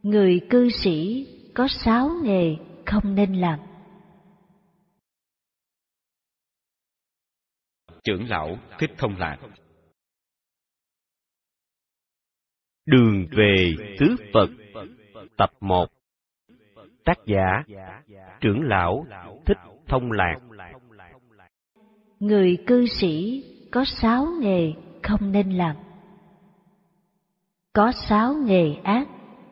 Người cư sĩ có 6 nghề không nên làm. Trưởng lão Thích Thông Lạc. Đường về xứ Phật, tập 1. Tác giả Trưởng lão Thích Thông Lạc. Người cư sĩ có 6 nghề không nên làm. Có 6 nghề ác.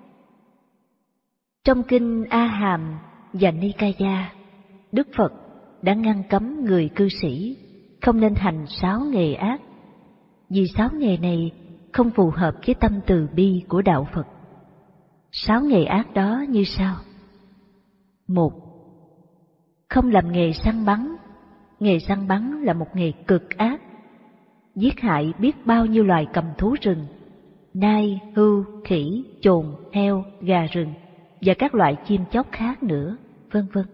Trong kinh A Hàm và Nikaya, Đức Phật đã ngăn cấm người cư sĩ không nên hành 6 nghề ác, vì 6 nghề này không phù hợp với tâm từ bi của đạo Phật. 6 nghề ác đó như sau. 1. Không làm nghề săn bắn. Nghề săn bắn là một nghề cực ác, giết hại biết bao nhiêu loài cầm thú rừng, nai, hươu, khỉ, chồn, heo, gà rừng và các loại chim chóc khác nữa, vân vân.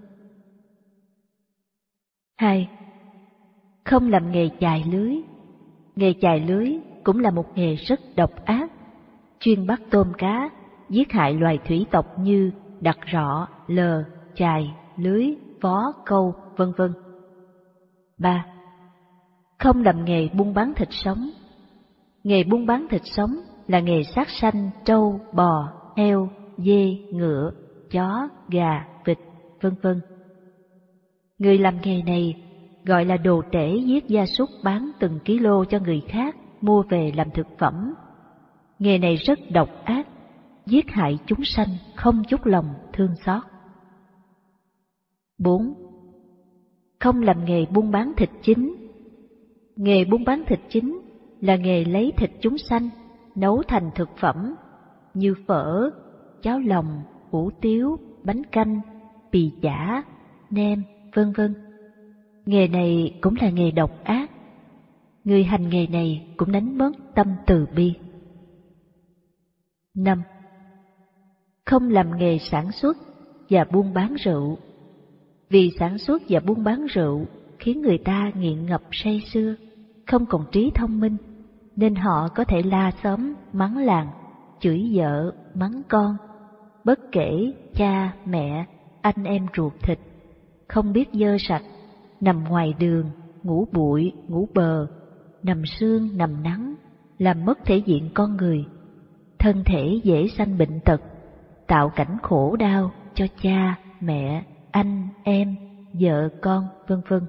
2. Không làm nghề chài lưới. Nghề chài lưới cũng là một nghề rất độc ác, chuyên bắt tôm cá, giết hại loài thủy tộc như đặc rọ, lờ, chài, lưới, vó, câu, vân vân. 3. Không làm nghề buôn bán thịt sống. Nghề buôn bán thịt sống là nghề sát sanh trâu, bò, heo, dê, ngựa, chó, gà, vịt, vân vân. Người làm nghề này gọi là đồ tể giết gia súc bán từng kilo cho người khác mua về làm thực phẩm. Nghề này rất độc ác, giết hại chúng sanh không chút lòng thương xót. 4. Không làm nghề buôn bán thịt chính. Nghề buôn bán thịt chính là nghề lấy thịt chúng sanh nấu thành thực phẩm như phở, cháo lòng, hủ tiếu, bánh canh, bì chả, nem, vân vân. Nghề này cũng là nghề độc ác. Người hành nghề này cũng đánh mất tâm từ bi. 5. Không làm nghề sản xuất và buôn bán rượu. Vì sản xuất và buôn bán rượu khiến người ta nghiện ngập say sưa, không còn trí thông minh, nên họ có thể la xóm, mắng làng, chửi vợ, mắng con, bất kể cha, mẹ, anh em ruột thịt, không biết dơ sạch, nằm ngoài đường, ngủ bụi, ngủ bờ, nằm sương, nằm nắng, làm mất thể diện con người, thân thể dễ sanh bệnh tật, tạo cảnh khổ đau cho cha, mẹ, anh, em, vợ, con, vân vân.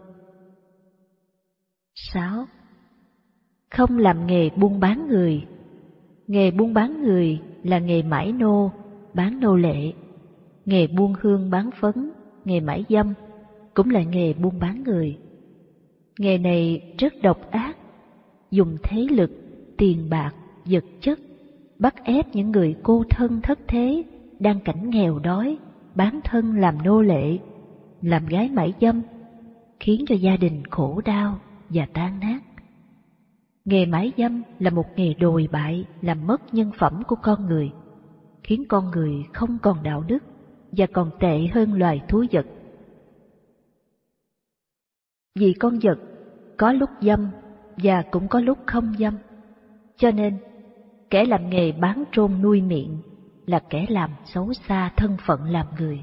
6. Không làm nghề buôn bán người. Nghề buôn bán người là nghề mãi nô, bán nô lệ. Nghề buôn hương bán phấn, nghề mãi dâm cũng là nghề buôn bán người. Nghề này rất độc ác, dùng thế lực, tiền bạc, vật chất bắt ép những người cô thân thất thế đang cảnh nghèo đói, bán thân làm nô lệ, làm gái mãi dâm, khiến cho gia đình khổ đau và tan nát. Nghề mãi dâm là một nghề đồi bại, làm mất nhân phẩm của con người, khiến con người không còn đạo đức và còn tệ hơn loài thú vật. Vì con vật có lúc dâm và cũng có lúc không dâm, cho nên kẻ làm nghề bán trôn nuôi miệng là kẻ làm xấu xa thân phận làm người.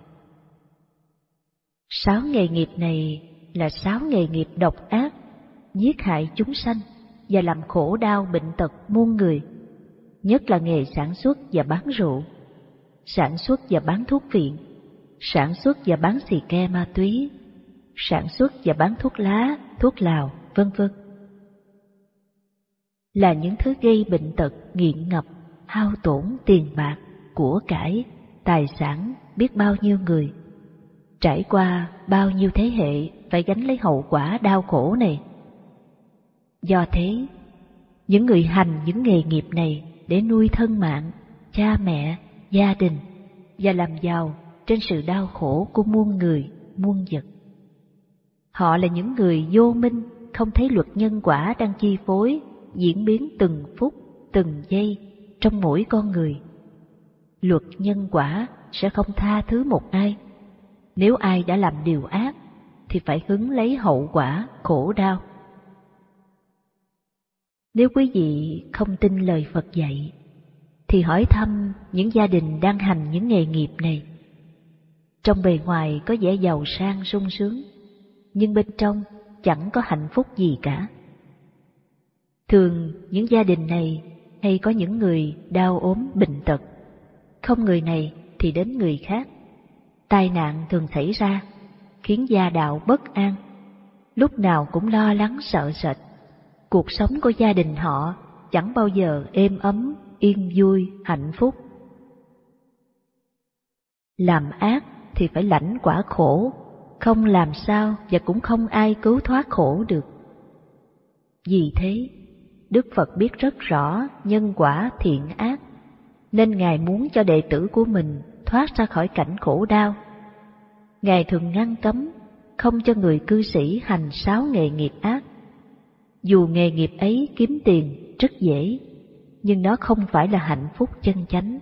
6 nghề nghiệp này là 6 nghề nghiệp độc ác, giết hại chúng sanh và làm khổ đau bệnh tật muôn người, nhất là nghề sản xuất và bán rượu, sản xuất và bán thuốc viện, sản xuất và bán xì ke ma túy, sản xuất và bán thuốc lá, thuốc lào, vân vân. Là những thứ gây bệnh tật, nghiện ngập, hao tổn tiền bạc, của cải, tài sản biết bao nhiêu người, trải qua bao nhiêu thế hệ phải gánh lấy hậu quả đau khổ này. Do thế, những người hành những nghề nghiệp này để nuôi thân mạng, cha mẹ, gia đình và làm giàu trên sự đau khổ của muôn người, muôn vật. Họ là những người vô minh, không thấy luật nhân quả đang chi phối, diễn biến từng phút, từng giây trong mỗi con người. Luật nhân quả sẽ không tha thứ một ai. Nếu ai đã làm điều ác thì phải hứng lấy hậu quả khổ đau. Nếu quý vị không tin lời Phật dạy, thì hỏi thăm những gia đình đang hành những nghề nghiệp này. Trong bề ngoài có vẻ giàu sang sung sướng, nhưng bên trong chẳng có hạnh phúc gì cả. Thường những gia đình này hay có những người đau ốm bệnh tật, không người này thì đến người khác. Tai nạn thường xảy ra, khiến gia đạo bất an, lúc nào cũng lo lắng sợ sệt. Cuộc sống của gia đình họ chẳng bao giờ êm ấm, yên vui, hạnh phúc. Làm ác thì phải lãnh quả khổ, không làm sao và cũng không ai cứu thoát khổ được. Vì thế, Đức Phật biết rất rõ nhân quả thiện ác, nên Ngài muốn cho đệ tử của mình thoát ra khỏi cảnh khổ đau. Ngài thường ngăn cấm, không cho người cư sĩ hành 6 nghề nghiệp ác. Dù nghề nghiệp ấy kiếm tiền rất dễ, nhưng nó không phải là hạnh phúc chân chánh.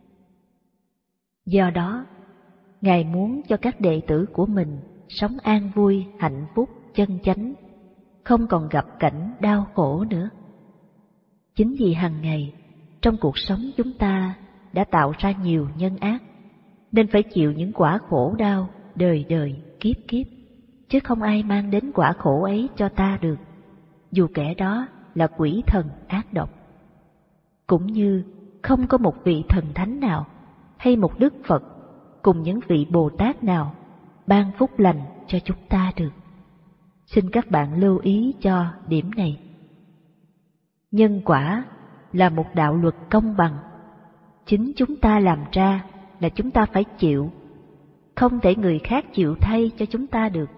Do đó, Ngài muốn cho các đệ tử của mình sống an vui, hạnh phúc, chân chánh, không còn gặp cảnh đau khổ nữa. Chính vì hàng ngày, trong cuộc sống chúng ta đã tạo ra nhiều nhân ác, nên phải chịu những quả khổ đau đời đời kiếp kiếp, chứ không ai mang đến quả khổ ấy cho ta được, dù kẻ đó là quỷ thần ác độc. Cũng như không có một vị thần thánh nào hay một Đức Phật cùng những vị Bồ Tát nào ban phúc lành cho chúng ta được. Xin các bạn lưu ý cho điểm này. Nhân quả là một đạo luật công bằng. Chính chúng ta làm ra là chúng ta phải chịu, không thể người khác chịu thay cho chúng ta được.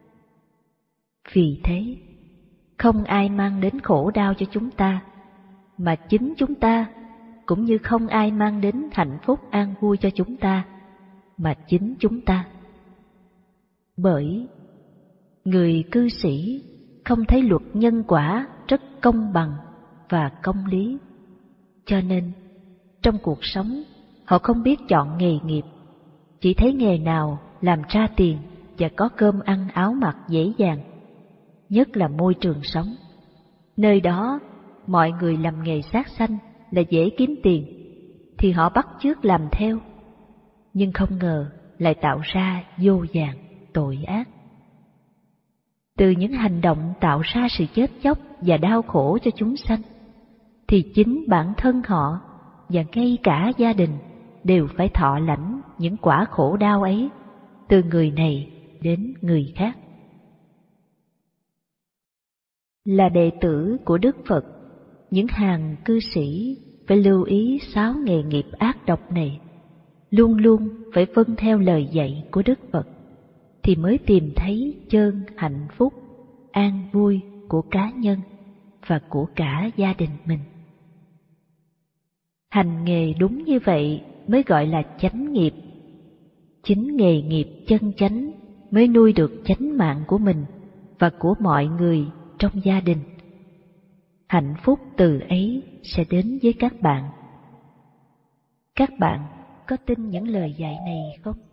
Vì thế, không ai mang đến khổ đau cho chúng ta, mà chính chúng ta, cũng như không ai mang đến hạnh phúc an vui cho chúng ta, mà chính chúng ta. Bởi người cư sĩ không thấy luật nhân quả rất công bằng và công lý, cho nên trong cuộc sống họ không biết chọn nghề nghiệp, chỉ thấy nghề nào làm ra tiền và có cơm ăn áo mặc dễ dàng, nhất là môi trường sống. Nơi đó mọi người làm nghề sát sanh là dễ kiếm tiền, thì họ bắt chước làm theo, nhưng không ngờ lại tạo ra vô vàn tội ác. Từ những hành động tạo ra sự chết chóc và đau khổ cho chúng sanh, thì chính bản thân họ và ngay cả gia đình đều phải thọ lãnh những quả khổ đau ấy, từ người này đến người khác. Là đệ tử của Đức Phật, những hàng cư sĩ phải lưu ý 6 nghề nghiệp ác độc này, luôn luôn phải vâng theo lời dạy của Đức Phật, thì mới tìm thấy chân hạnh phúc, an vui của cá nhân và của cả gia đình mình. Hành nghề đúng như vậy mới gọi là chánh nghiệp. Chính nghề nghiệp chân chánh mới nuôi được chánh mạng của mình và của mọi người trong gia đình. Hạnh phúc từ ấy sẽ đến với các bạn. Các bạn có tin những lời dạy này không?